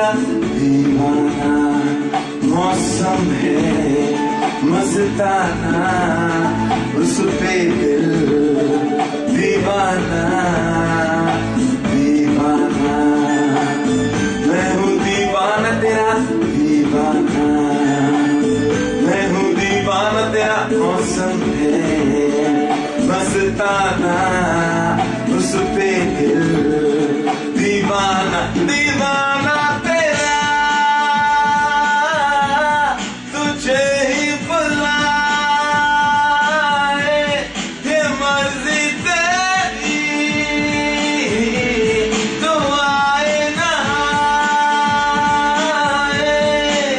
तेरा दीवाना मौसम है मस्ताना, उस पे दिल दीवाना दीवाना। मैं हूँ दीवाना तेरा दीवाना, मैं हूँ दीवाना तेरा मौसम है मस्ताना, उस पे दिल दीवाना दीवाना तेरा, तुझे ही बुलाए ये मर्जी तेरी, तू आए ना आए।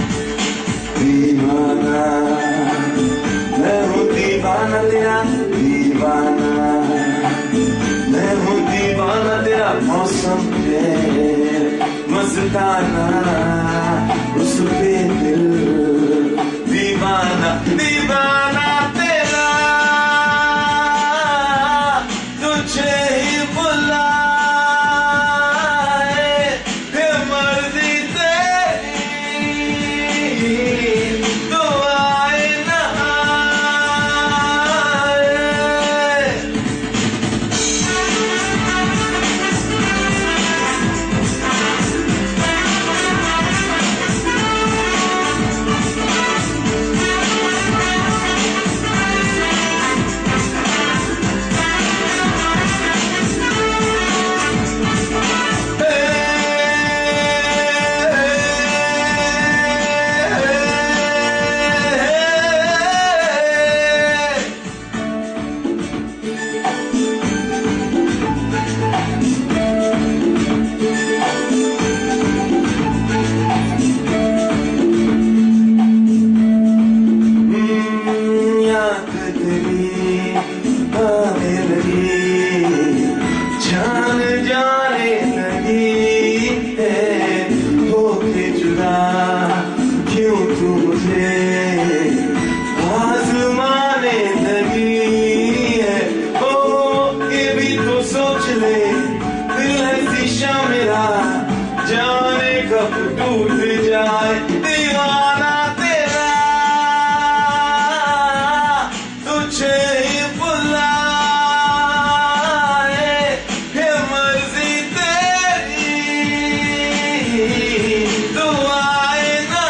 दीवाना मैं हूँ दीवाना तेरा दीवाना, मैं हूँ दीवाना तेरा मौसम है मस्ताना, उस पे दिल दीवाना दीवाना तेरा, तुझे ही बुलाए ये मर्जी तेरी, तू आए ना आए। जान जाने लगी है होके जुदा, क्यों तू मुझे आज़माने लगी है। ओ ये भी तो सोच ले, दिल है शीशा मेरा, जाने कब टूट जाए। दीवाना तेरा तुझे ही बुलाए ये मर्जी तेरी, तू आए ना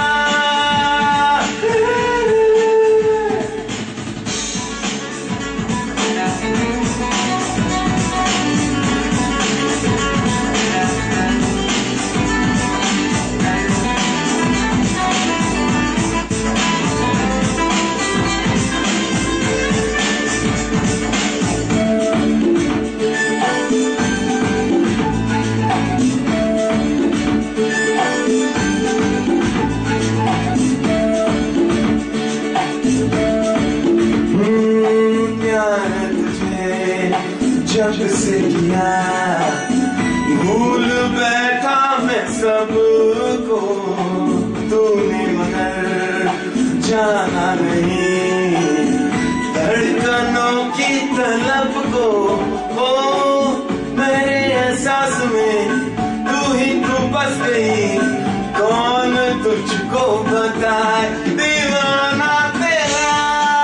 जब से किया भूल बैठा मैं सबको, तूने मगर जाना नहीं धड़कनों की तलब को। ओ मेरे एहसास में तू ही तू बस गई, कौन तुझको बताए। दीवाना तेरा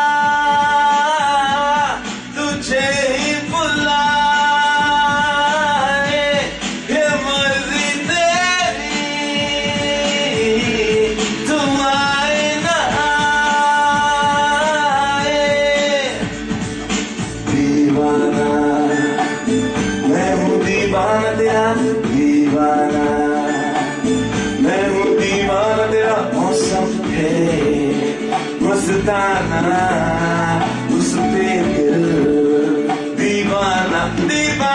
तुझे ही दीवाना तेरा दीवाना, मैं हूँ दीवाना तेरा मौसम है मस्ताना, उस पे दिल दीवाना दीवाना।